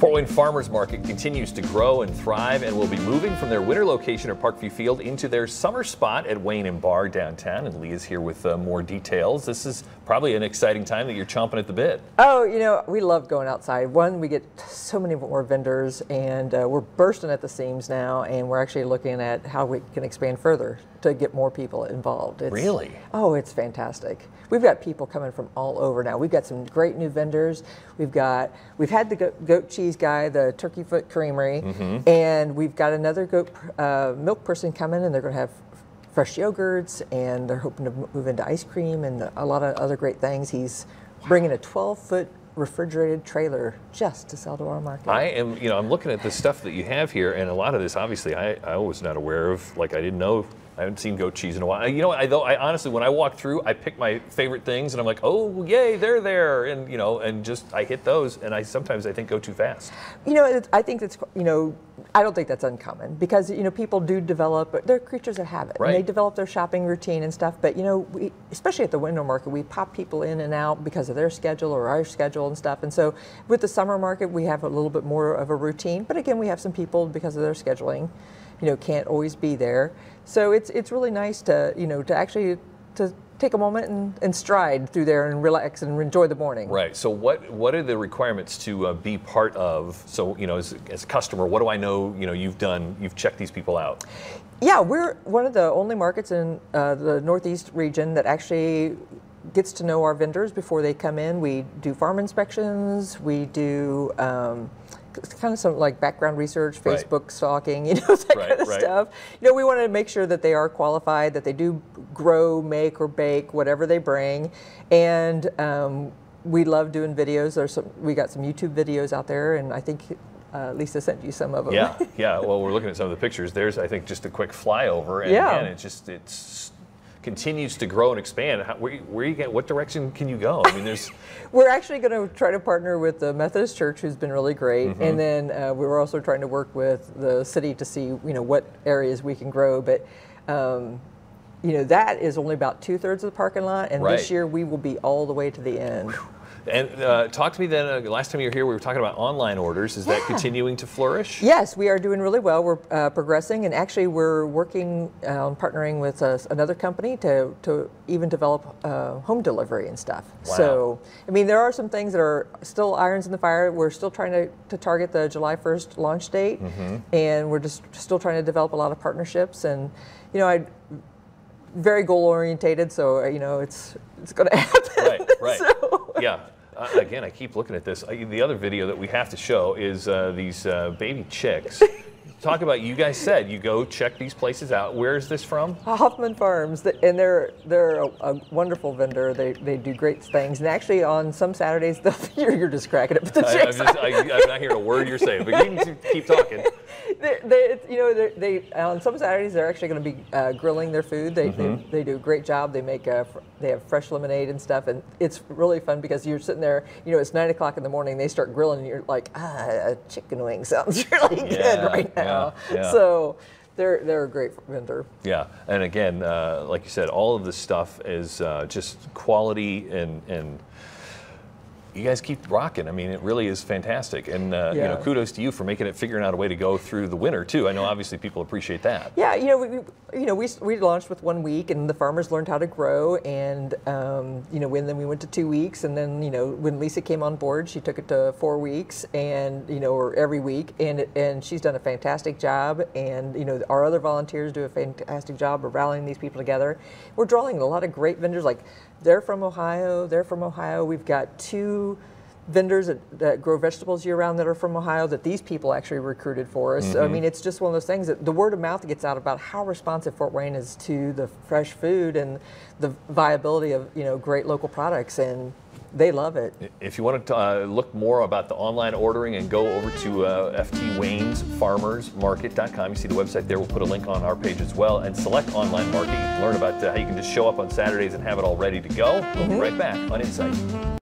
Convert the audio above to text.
Fort Wayne Farmers Market continues to grow and thrive and will be moving from their winter location at Parkview Field into their summer spot at Wayne and Bar downtown. And Lee is here with more details. This is probably an exciting time that you're chomping at the bit. Oh, you know, we love going outside. One, we get so many more vendors, and we're bursting at the seams now, and we're actually looking at how we can expand further to get more people involved. Really? Oh, it's fantastic. We've got people coming from all over now. We've got some great new vendors. We've had the goat cheese guy, the Turkey Foot Creamery, and we've got another goat milk person coming, and they're going to have fresh yogurts, and they're hoping to move into ice cream and a lot of other great things. He's bringing a 12-foot refrigerated trailer just to sell to our market. I am, you know, I'm looking at the stuff that you have here, and a lot of this, obviously, I was not aware of. Like, I didn't know. I haven't seen goat cheese in a while. You know, I honestly, when I walk through, I pick my favorite things, and I'm like, oh, yay, they're there, and you know, and just I hit those, and sometimes I think go too fast. You know, I think that's, you know, I don't think that's uncommon because, you know, people do develop, they're creatures of habit. Right. And they develop their shopping routine and stuff. But, you know, especially at the winter market, we pop people in and out because of their schedule or our schedule and stuff. And so with the summer market, we have a little bit more of a routine. But again, we have some people because of their scheduling, you know, can't always be there. So it's really nice to, you know, to actually take a moment and stride through there and relax and enjoy the morning. Right. So what are the requirements to be part of? So, you know, as a customer, what do I know? You know, you've checked these people out. Yeah, we're one of the only markets in the Northeast region that actually gets to know our vendors before they come in. We do farm inspections. We do kind of some like background research, Facebook stalking, you know, that kind of stuff. You know, we want to make sure that they are qualified, that they do grow, make, or bake, whatever they bring. And we love doing videos. We got some YouTube videos out there, and I think Lisa sent you some of them. Yeah, yeah. Well, we're looking at some of the pictures. There's, I think, just a quick flyover, and again, it's continues to grow and expand. Where you get? What direction can you go? I mean, there's. We're actually going to try to partner with the Methodist Church, who's been really great, and then we're also trying to work with the city to see, you know, what areas we can grow. But you know, that is only about 2/3 of the parking lot, and this year we will be all the way to the end. Whew. And talk to me then, last time you were here, we were talking about online orders. Is that continuing to flourish? Yes, we are doing really well. We're progressing, and actually we're working on partnering with another company to even develop home delivery and stuff. Wow. So, I mean, there are some things that are still irons in the fire. We're still trying to target the July 1st launch date, and we're just still trying to develop a lot of partnerships. And, you know, very goal orientated, so you know it's going to happen. Right. So. Yeah. Again, I keep looking at this. The other video that we have to show is these baby chicks. Talk about, you guys said you go check these places out. Where is this from? Hoffman Farms, and they're a wonderful vendor. They do great things, and actually on some Saturdays, you're just cracking it with the chicks. I'm not hearing a word you're saying, but you can keep talking. They on some Saturdays they're actually going to be grilling their food. They do a great job. They have fresh lemonade and stuff, and it's really fun because you're sitting there. You know, it's 9 o'clock in the morning. They start grilling, and you're like, a chicken wing sounds really good right now. Yeah. So they're a great vendor. Yeah, and again, like you said, all of this stuff is just quality, and you guys keep rocking. I mean, it really is fantastic, and you know, kudos to you for figuring out a way to go through the winter too. I know obviously people appreciate that. Yeah, we launched with 1 week, and the farmers learned how to grow, and you know, then we went to 2 weeks, and then, you know, when Lisa came on board, she took it to 4 weeks, and you know, or every week, and she's done a fantastic job, and you know, our other volunteers do a fantastic job of rallying these people together. We're drawing a lot of great vendors, like they're from Ohio. We've got 2 vendors that grow vegetables year-round that are from Ohio that these people actually recruited for us. I mean, it's just one of those things that the word of mouth gets out about how responsive Fort Wayne is to the fresh food and the viability of, you know, great local products, and they love it. If you want to look more about the online ordering, and go over to FT Wayne's farmersmarket.com. You see the website there. We'll put a link on our page as well, and select online market. You can learn about how you can just show up on Saturdays and have it all ready to go. We'll be right back on Insight.